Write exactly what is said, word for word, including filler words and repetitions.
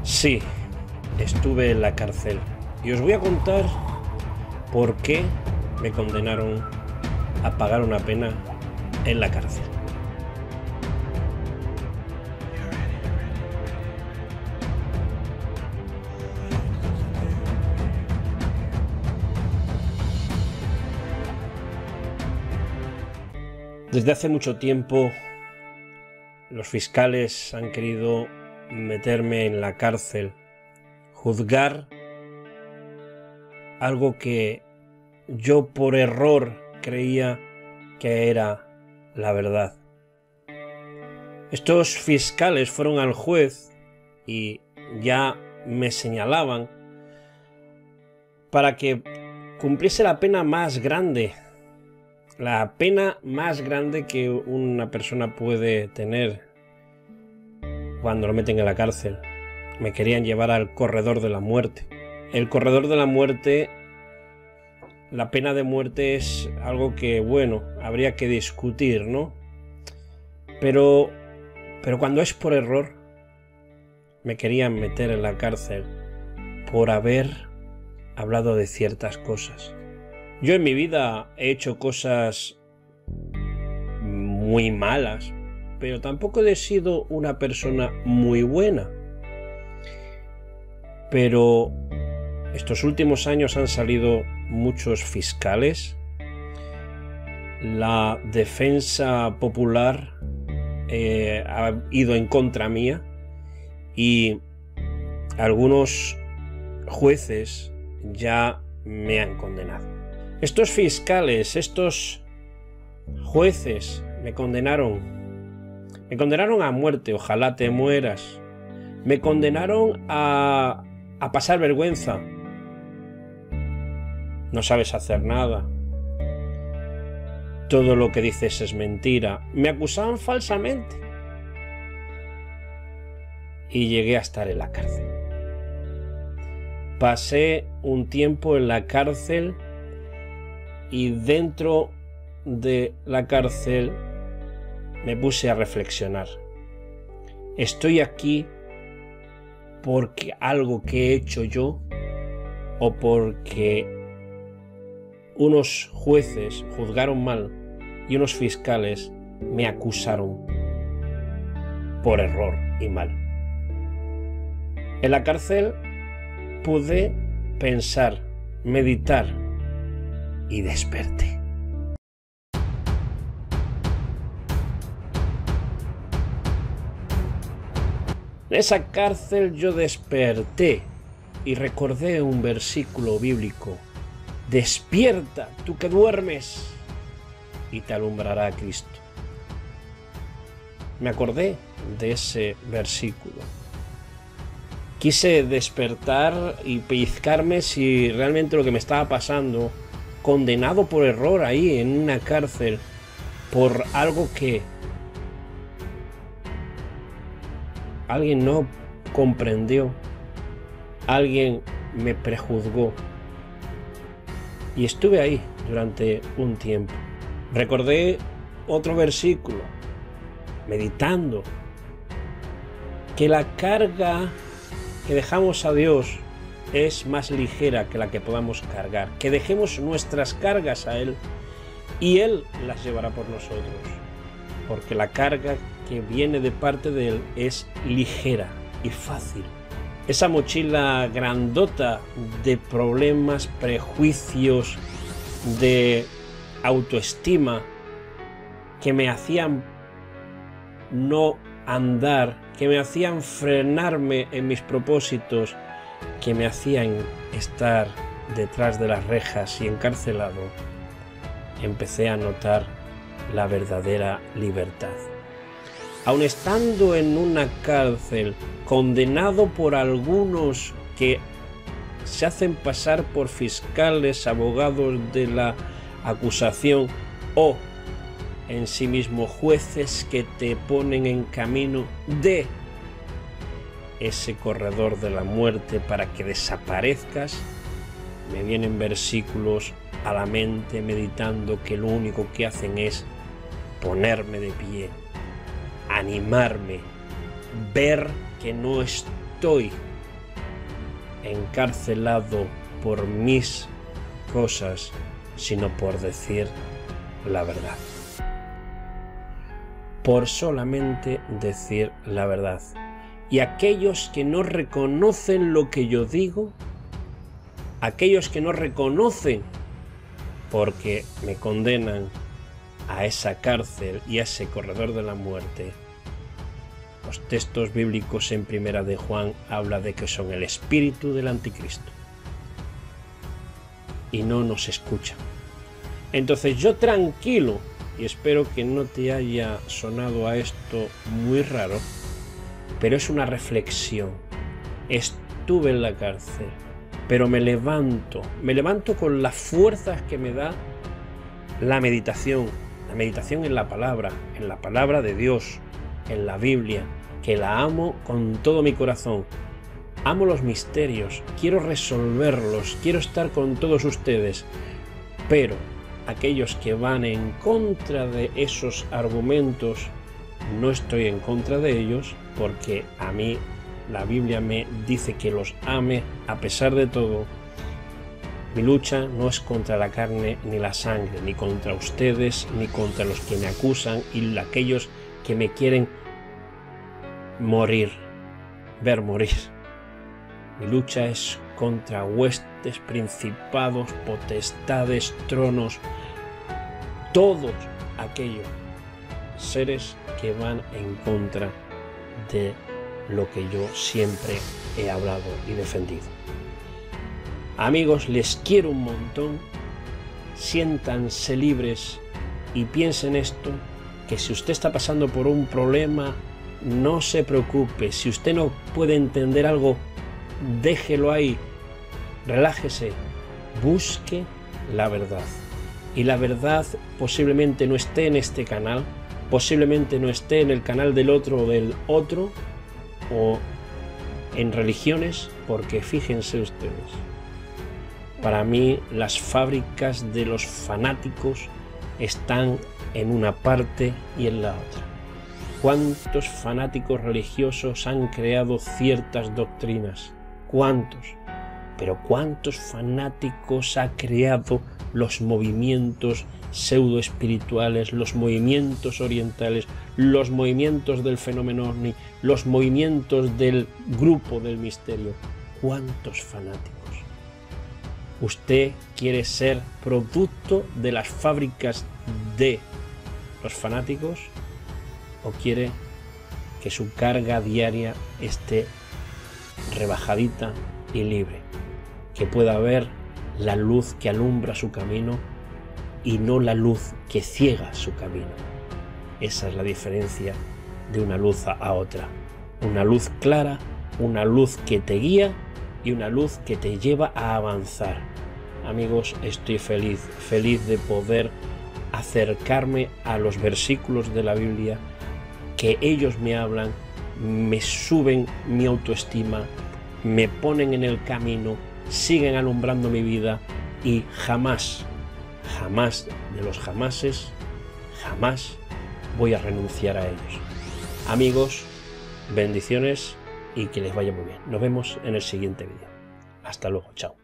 Sí, estuve en la cárcel y os voy a contar por qué me condenaron a pagar una pena en la cárcel. Desde hace mucho tiempo los fiscales han querido meterme en la cárcel, juzgar algo que yo por error creía que era la verdad. Estos fiscales fueron al juez y ya me señalaban para que cumpliese la pena más grande, la pena más grande que una persona puede tener cuando lo meten en la cárcel. Me querían llevar al corredor de la muerte. El corredor de la muerte, la pena de muerte es algo que, bueno, habría que discutir, ¿no? Pero, pero cuando es por error, me querían meter en la cárcel por haber hablado de ciertas cosas. Yo en mi vida he hecho cosas muy malas, pero tampoco he sido una persona muy buena. Pero estos últimos años han salido muchos fiscales. La defensa popular eh, ha ido en contra mía y algunos jueces ya me han condenado. Estos fiscales, estos jueces me condenaron, me condenaron a muerte, ojalá te mueras. Me condenaron a, a pasar vergüenza. No sabes hacer nada. Todo lo que dices es mentira. Me acusaban falsamente. Y llegué a estar en la cárcel. Pasé un tiempo en la cárcel y dentro de la cárcel me puse a reflexionar. ¿Estoy aquí porque algo que he hecho yo o porque unos jueces juzgaron mal y unos fiscales me acusaron por error y mal? En la cárcel pude pensar, meditar y desperté. En esa cárcel yo desperté y recordé un versículo bíblico: despierta, tú que duermes, y te alumbrará Cristo. Me acordé de ese versículo. Quise despertar y pellizcarme si realmente lo que me estaba pasando, condenado por error ahí en una cárcel por algo que alguien no comprendió, alguien me prejuzgó. Y estuve ahí durante un tiempo. Recordé otro versículo, meditando, que la carga que dejamos a Dios es más ligera que la que podamos cargar, que dejemos nuestras cargas a Él y Él las llevará por nosotros, porque la carga que viene de parte de Él es ligera y fácil. Esa mochila grandota de problemas, prejuicios, de autoestima que me hacían no andar, que me hacían frenarme en mis propósitos, que me hacían estar detrás de las rejas y encarcelado, empecé a notar la verdadera libertad. Aun estando en una cárcel, condenado por algunos que se hacen pasar por fiscales, abogados de la acusación o en sí mismo jueces que te ponen en camino de ese corredor de la muerte para que desaparezcas, me vienen versículos a la mente meditando que lo único que hacen es ponerme de pie, animarme, ver que no estoy encarcelado por mis cosas, sino por decir la verdad. Por solamente decir la verdad. Y aquellos que no reconocen lo que yo digo, aquellos que no reconocen porque me condenan a esa cárcel y a ese corredor de la muerte, los textos bíblicos en Primera de Juan habla de que son el espíritu del anticristo y no nos escuchan. Entonces yo tranquilo, y espero que no te haya sonado a esto muy raro, pero es una reflexión. Estuve en la cárcel, pero me levanto, me levanto con las fuerzas que me da la meditación, la meditación en la palabra, en la palabra de Dios, en la Biblia, que la amo con todo mi corazón. Amo los misterios, quiero resolverlos, quiero estar con todos ustedes, pero aquellos que van en contra de esos argumentos, no estoy en contra de ellos, porque a mí la Biblia me dice que los ame a pesar de todo. Mi lucha no es contra la carne ni la sangre, ni contra ustedes, ni contra los que me acusan y aquellos que me quieren morir, ver morir. Mi lucha es contra huestes, principados, potestades, tronos, todos aquellos seres que van en contra de lo que yo siempre he hablado y defendido. Amigos, les quiero un montón, siéntanse libres y piensen esto, que si usted está pasando por un problema, no se preocupe. Si usted no puede entender algo, déjelo ahí, relájese, busque la verdad. Y la verdad posiblemente no esté en este canal, posiblemente no esté en el canal del otro o del otro, o en religiones, porque fíjense ustedes, para mí las fábricas de los fanáticos están en una parte y en la otra. ¿Cuántos fanáticos religiosos han creado ciertas doctrinas? ¿Cuántos? Pero ¿cuántos fanáticos ha creado los movimientos pseudoespirituales, los movimientos orientales, los movimientos del fenómeno ovni, los movimientos del grupo del misterio? ¿Cuántos fanáticos? ¿Usted quiere ser producto de las fábricas de los fanáticos o quiere que su carga diaria esté rebajadita y libre? Que pueda ver la luz que alumbra su camino y no la luz que ciega su camino. Esa es la diferencia de una luz a otra. Una luz clara, una luz que te guía y una luz que te lleva a avanzar. Amigos, estoy feliz, feliz de poder acercarme a los versículos de la Biblia, que ellos me hablan, me suben mi autoestima, me ponen en el camino, siguen alumbrando mi vida y jamás, jamás de los jamases, jamás voy a renunciar a ellos. Amigos, bendiciones y que les vaya muy bien. Nos vemos en el siguiente vídeo. Hasta luego, chao.